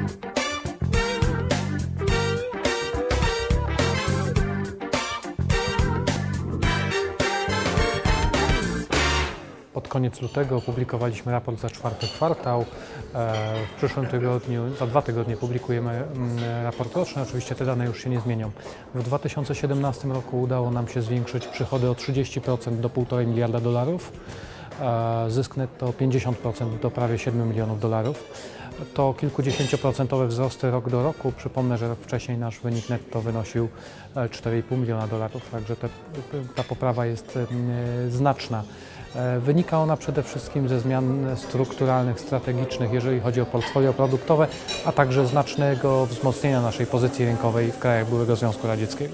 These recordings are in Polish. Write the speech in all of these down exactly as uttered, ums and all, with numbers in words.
Pod koniec lutego opublikowaliśmy raport za czwarty kwartał. W przyszłym tygodniu, za dwa tygodnie publikujemy raport roczny. Oczywiście te dane już się nie zmienią. W dwa tysiące siedemnastym roku udało nam się zwiększyć przychody o trzydzieści procent do półtora miliarda dolarów. Zysk netto o pięćdziesiąt procent do prawie siedmiu milionów dolarów. To kilkudziesięcioprocentowe wzrosty rok do roku. Przypomnę, że rok wcześniej nasz wynik netto wynosił cztery i pół miliona dolarów, także te, ta poprawa jest znaczna. Wynika ona przede wszystkim ze zmian strukturalnych, strategicznych, jeżeli chodzi o portfolio produktowe, a także znacznego wzmocnienia naszej pozycji rynkowej w krajach byłego Związku Radzieckiego.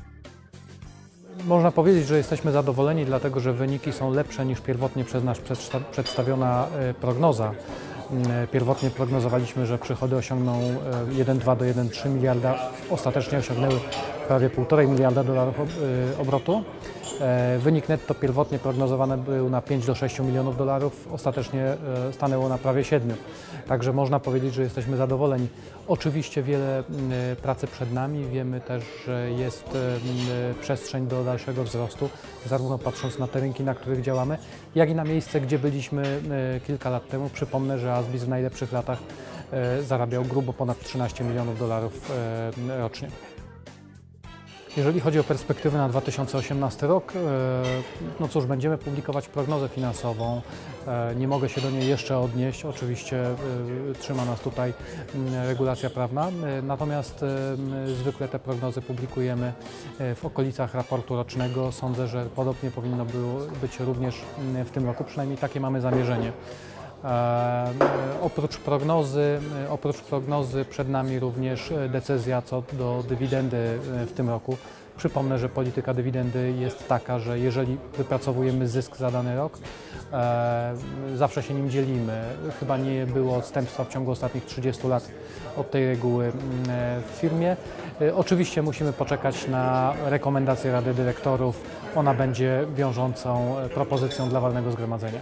Można powiedzieć, że jesteśmy zadowoleni, dlatego że wyniki są lepsze niż pierwotnie przez nas przedstawiona prognoza. Pierwotnie prognozowaliśmy, że przychody osiągną jeden przecinek dwa do jeden przecinek trzy miliarda, ostatecznie osiągnęły prawie półtora miliarda dolarów obrotu. Wynik netto pierwotnie prognozowany był na pięć do sześciu milionów dolarów, ostatecznie stanęło na prawie siedmiu. Także można powiedzieć, że jesteśmy zadowoleni. Oczywiście wiele pracy przed nami, wiemy też, że jest przestrzeń do dalszego wzrostu, zarówno patrząc na te rynki, na których działamy, jak i na miejsce, gdzie byliśmy kilka lat temu. Przypomnę, że ASBIS w najlepszych latach zarabiał grubo ponad trzynaście milionów dolarów rocznie. Jeżeli chodzi o perspektywy na dwa tysiące osiemnasty rok, no cóż, będziemy publikować prognozę finansową. Nie mogę się do niej jeszcze odnieść, oczywiście trzyma nas tutaj regulacja prawna, natomiast zwykle te prognozy publikujemy w okolicach raportu rocznego. Sądzę, że podobnie powinno było być również w tym roku, przynajmniej takie mamy zamierzenie. E, oprócz prognozy, oprócz prognozy przed nami również decyzja co do dywidendy w tym roku. Przypomnę, że polityka dywidendy jest taka, że jeżeli wypracowujemy zysk za dany rok, e, zawsze się nim dzielimy. Chyba nie było odstępstwa w ciągu ostatnich trzydziestu lat od tej reguły w firmie. E, oczywiście musimy poczekać na rekomendację Rady Dyrektorów. Ona będzie wiążącą propozycją dla walnego zgromadzenia.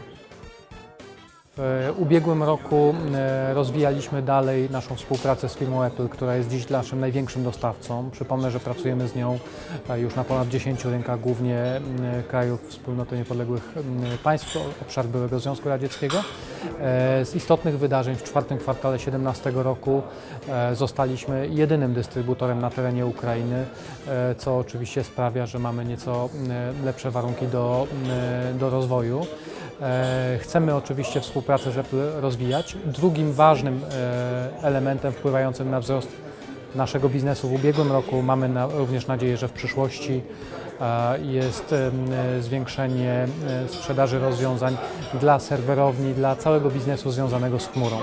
W ubiegłym roku rozwijaliśmy dalej naszą współpracę z firmą Apple, która jest dziś naszym największym dostawcą. Przypomnę, że pracujemy z nią już na ponad dziesięciu rynkach, głównie krajów Wspólnoty Niepodległych Państw, obszar byłego Związku Radzieckiego. Z istotnych wydarzeń w czwartym kwartale dwa tysiące siedemnastego roku zostaliśmy jedynym dystrybutorem na terenie Ukrainy, co oczywiście sprawia, że mamy nieco lepsze warunki do, do rozwoju. Chcemy oczywiście współpracę z Apple rozwijać. Drugim ważnym elementem wpływającym na wzrost naszego biznesu w ubiegłym roku, mamy na, również nadzieję, że w przyszłości, jest zwiększenie sprzedaży rozwiązań dla serwerowni, dla całego biznesu związanego z chmurą.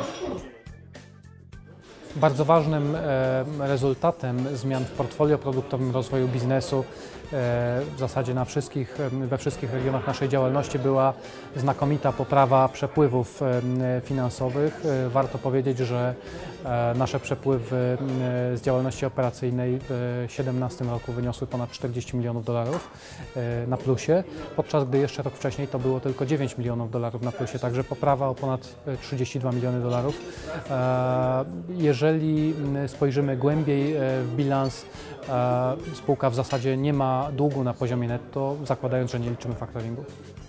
Bardzo ważnym rezultatem zmian w portfolio produktowym rozwoju biznesu w zasadzie na wszystkich, we wszystkich regionach naszej działalności była znakomita poprawa przepływów finansowych. Warto powiedzieć, że nasze przepływy z działalności operacyjnej w dwa tysiące siedemnastym roku wyniosły ponad czterdzieści milionów dolarów na plusie, podczas gdy jeszcze rok wcześniej to było tylko dziewięć milionów dolarów na plusie, także poprawa o ponad trzydzieści dwa miliony dolarów. Jeżeli spojrzymy głębiej w bilans, spółka w zasadzie nie ma długu na poziomie netto, zakładając, że nie liczymy faktoringu.